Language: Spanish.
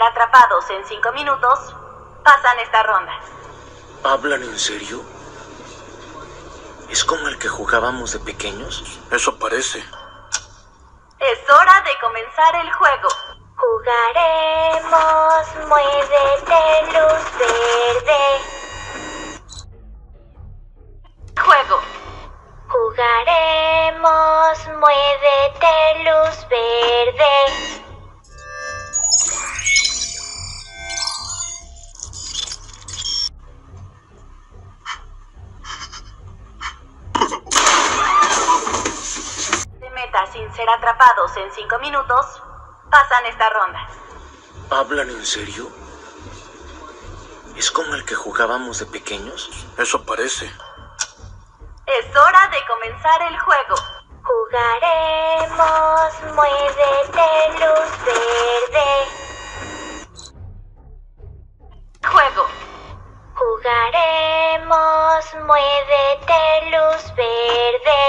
atrapados en 5 minutos, pasan esta ronda. ¿Hablan en serio? ¿Es como el que jugábamos de pequeños? Eso parece. Es hora de comenzar el juego. Jugaremos, muévete, luz verde. Juego. Jugaremos, muévete, luz verde. De meta sin ser atrapados en 5 minutos, pasan esta ronda. ¿Hablan en serio? ¿Es como el que jugábamos de pequeños? Eso parece. Es hora de comenzar el juego. Jugaremos, muévete, luz verde. Juego. Jugaremos, muévete, luz verde.